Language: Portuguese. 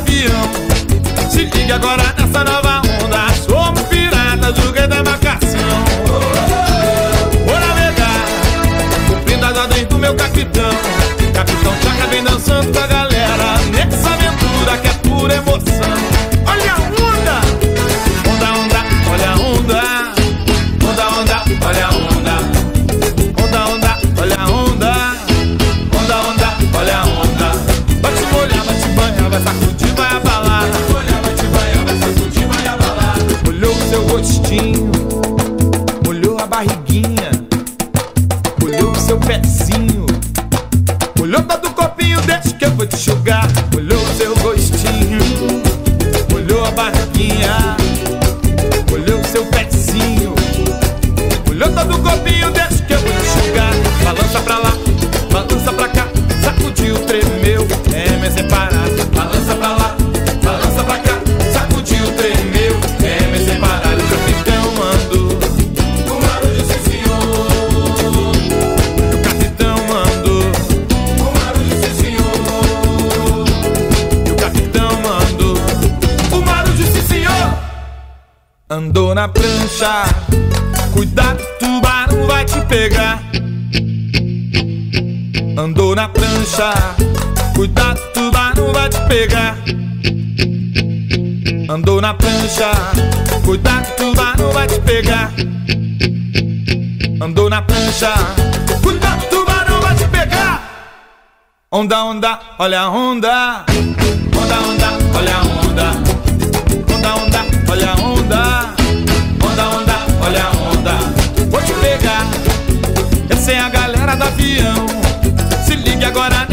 avião. Se liga agora nessa nova onda. Somos piratas do rei da embarcação. Vou navegar, cumprindo as ordens do meu capitão. Capitão Tchaca vem dançando com a galera nessa aventura que é pura emoção. Olha a onda, onda, onda, olha a onda. Onda, onda, olha a onda. Onda, onda, olha a onda. Onda, onda, olha a onda. Vai te molhar, vai te banhar, vai sacudir, vai abalar. Vai te molhar, vai te banhar, vai sacudir, vai abalar. Molhou o seu rostinho, molhou a barriguinha, molhou o seu pezinho, molhou todo o corpinho, deixa que eu vou te enxugar. Molhou o seu rostinho, molhou a barriguinha, molhou o seu pezinho, molhou todo o corpinho, deixa que eu vou te enxugar. Balança pra lá, balança pra cá, sacudiu, tremeu, é me separar. Balança pra lá, balança pra cá, sacudiu, tremeu, é me separar. O capitão mandou, o barulho sim senhor. O capitão mandou, o barulho sim senhor. O capitão mandou, o barulho sim senhor. Andou na prancha, cuidado, tubarão vai te pegar. Andou na prancha, cuidado, tubarão vai te pegar. Andou na prancha, cuidado, tubarão vai te pegar. Andou na prancha, cuidado, tubarão vai te pegar. Onda, onda, olha a onda. Onda, onda, olha a onda. Onda, onda, olha a onda. Onda, onda, olha a onda. Vou te pegar, essa é a galera do avião. Se ligue agora